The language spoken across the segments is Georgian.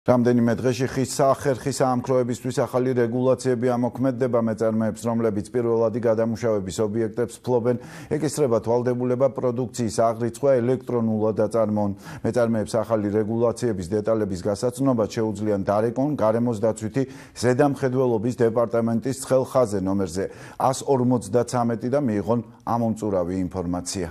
რამდენიმე დღეში ხის სახერხის საამქროებისთვის ახალი რეგულაციები ამოქმედდება მეწარმეებს, რომლებიც პირველადი გადამუშავების ობიექტებს ფლობენ, ეკისრება თვალდებულება პროდუქციის აღრიცხვა ელექტრონულად აწარმოონ. მეწარმეებს ახალი რეგულაციების დეტალების გასაცნობად შეუძლიან დარეკონ გარემოს დაცვითი ზედამხედველობის დეპარტამენტის ხელხაზე ნომერზე 153 და მიიღონ ამომწურავი ინფორმაცია.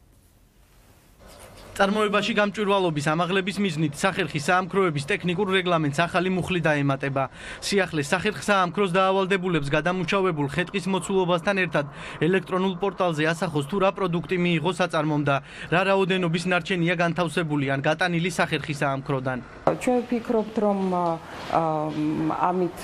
წარმოებაში გამჭვირვალობის ამაღლების მიზნით სახერხის საამქროების ტექნიკურ რეგლამენტს ახალი მუხლი დაემატება. სიახლეს სახერხის საამქროს დაავალდებულებს გადამუშავებულ ხე-ტყის მოცულობასთან ერთად ელექტრონულ პორტალზე ასახოს თუ რა პროდუქტი მიიღო საწარმომ და რა რაოდენობის ნარჩენია განთავსებული ან გატანილი სახერხის საამქროდან. ჩვენ ვფიქრობთ, რომ ამით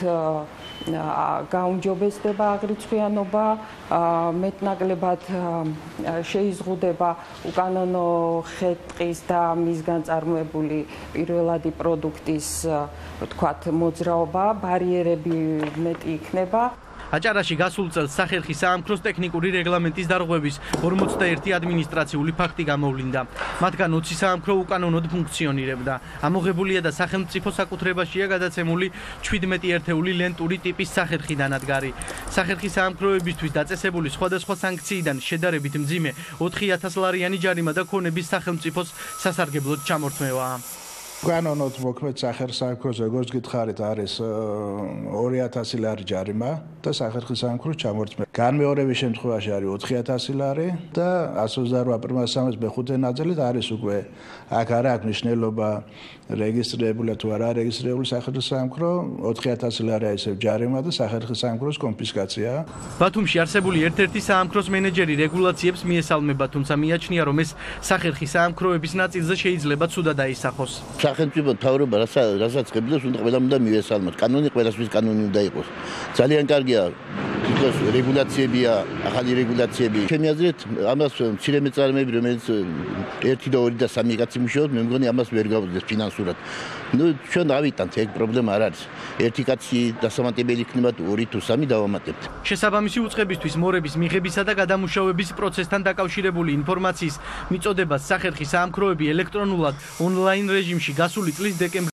გაუმჯობესდება აღრიცხვიანობა, მეტნაკლებად შეიზღუდება უკანონო ხე-ტყის და მისგან წარმოებული პირველადი პროდუქტის, ვთქვათ, მოძრაობა, ბარიერები მეტი იქნება. აჭარაში გასულ წელს სახერხის საამქროს ტექნიკური რეგლამენტის დარღვევის 41 ადმინისტრაციული ფაქტი გამოვლინდა. მათგან 20 საამქრო უკანონოდ ფუნქციონირებდა. ამოღებულია და სახელმწიფო საკუთრებაშია გადაცემული 17 ერთეული ლენტური ტიპის სახერხი დანადგარი. სახერხის საამქროებისთვის დაწესებული სხვადასხვა სანქციიდან შედარებით მძიმე 4000 ლარიანი ჯარიმა და ქონების სახელმწიფოს სასარგებლოდ ჩამორთმევაა. Განონოთ მოქმედ სახერხის საამქროს როგორც გითხარით არის 2000 ლარი ჯარიმა და სახერხის საამქროს ჩამორთმევა. განმეორების შემთხვევაში არის 4000 ლარი და 128 მეხუთე ნაწილით არის უკვე აქ არ აქვს მნიშვნელობა რეგისტრირებული თუ არა რეგისტრირებული სახერხის საამქრო 4000 ლარი ისევ ჯარიმა და სახერხის საამქროს კონფისკაცია. ბათუმში არსებული ერთ-ერთი საამქროს მენეჯერი რეგულაციებს მიესალმება, თუმცა მიაჩნია, რომ ეს სახერხის საამქროების ნაწილზე შეიძლება ცუდად აისახოს. სახელმწიფო მთავრობა რასაც ღებულობს, უნდა ყველამ უნდა მივესალმოთ. კანონი ყველასთვის კანონი უნდა იყოს. ძალიან კარგია თვითონ რეგულაციებია, ახალი რეგულაციები. ჩემი აზრით, ამას მცირე მეწარმეები, რომელიც 1 და 2 და 3 კაცი მუშაობს, მე მგონი ამას ვერ გავუძლებს ფინანსურად. ჩვენ დავიტანთ, ეგ პრობლემა არ არის. 1 კაცი დასამატებელი იქნება, 2 თუ 3 დავამატებთ. შესაბამისი უწყებისთვის მორების მიღებისა და გადამუშავების პროცესთან დაკავშირებული ინფორმაციის მიწოდებას სახერხის საამქროები ელექტრონულად ონლაინ რეჟიმში გასული წლის დეკემბრის